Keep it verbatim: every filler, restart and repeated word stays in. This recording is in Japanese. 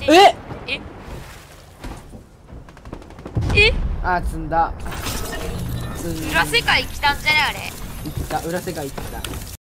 えええあー、積んだ。積んだ。 裏世界来たんじゃねあれ。 行った。裏世界行った。